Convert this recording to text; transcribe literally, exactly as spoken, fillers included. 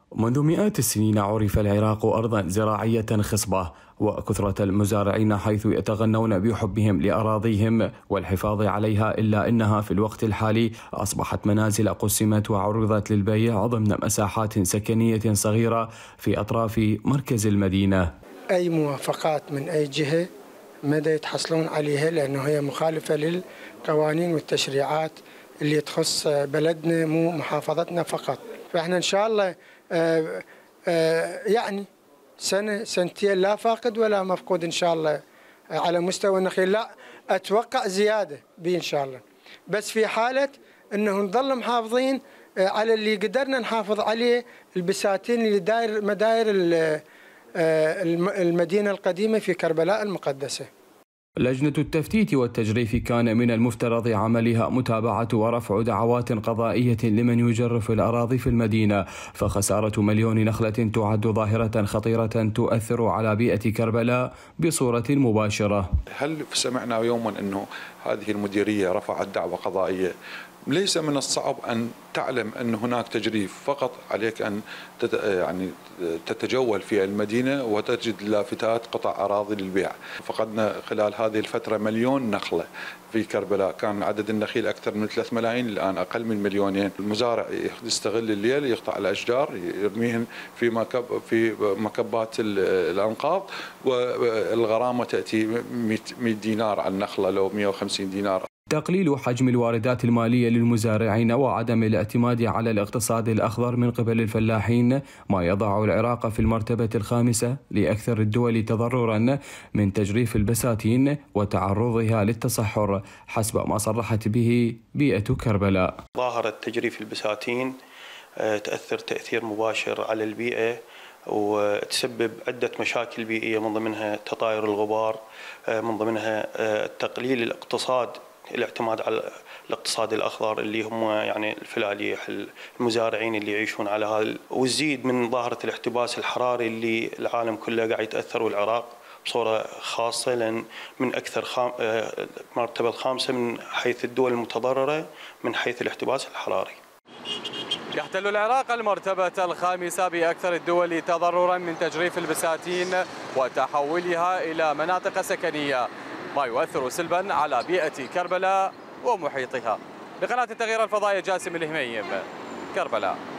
منذ مئات السنين عرف العراق أرضا زراعية خصبة وكثرة المزارعين حيث يتغنون بحبهم لأراضيهم والحفاظ عليها، إلا أنها في الوقت الحالي أصبحت منازل قسمت وعرضت للبيع ضمن مساحات سكنية صغيرة في أطراف مركز المدينة. أي موافقات من أي جهة مدى يتحصلون عليها، لأنه هي مخالفة للقوانين والتشريعات اللي تخص بلدنا مو محافظتنا فقط. فإحنا إن شاء الله آآ آآ يعني سنة سنتين لا فاقد ولا مفقود إن شاء الله على مستوى النخيل، لا أتوقع زيادة به إن شاء الله، بس في حالة أنه نظل محافظين على اللي قدرنا نحافظ عليه، البساتين اللي داير مداير المدينة القديمة في كربلاء المقدسة. لجنة التفتيت والتجريف كان من المفترض عملها متابعة ورفع دعوات قضائية لمن يجرف الأراضي في المدينة، فخسارة مليون نخلة تعد ظاهرة خطيرة تؤثر على بيئة كربلاء بصورة مباشرة. هل سمعنا يوما أنه هذه المديرية رفعت دعوة قضائية؟ ليس من الصعب أن تعلم أن هناك تجريف، فقط عليك أن يعني تتجول في المدينة وتجد لافتات قطع أراضي للبيع. فقدنا خلال هذه الفترة مليون نخلة في كربلاء، كان عدد النخيل أكثر من ثلاث ملايين، الآن أقل من مليونين. المزارع يستغل الليل، يقطع الأشجار، يرميهن في مكب في مكبات الأنقاض، والغرامة تأتي مئة دينار على النخلة لو مئة وخمسين دينار. تقليل حجم الواردات المالية للمزارعين وعدم الاعتماد على الاقتصاد الأخضر من قبل الفلاحين ما يضع العراق في المرتبة الخامسة لأكثر الدول تضررا من تجريف البساتين وتعرضها للتصحر حسب ما صرحت به بيئة كربلاء. ظاهرة تجريف البساتين تأثر تأثير مباشر على البيئة وتسبب عدة مشاكل بيئية، من ضمنها تطاير الغبار، من ضمنها تقليل الاقتصاد، الاعتماد على الاقتصاد الأخضر اللي هم يعني الفلاليح، المزارعين اللي يعيشون على هذا، وتزيد من ظاهرة الاحتباس الحراري اللي العالم كله قاعد يتأثر، والعراق بصورة خاصة، لأن من أكثر خام... مرتبة الخامسة من حيث الدول المتضررة من حيث الاحتباس الحراري. يحتل العراق المرتبة الخامسة بأكثر الدول تضررا من تجريف البساتين وتحولها إلى مناطق سكنية، ما يؤثر سلبا على بيئة كربلاء ومحيطها. بقناة التغيير الفضائي جاسم الهميم، كربلاء.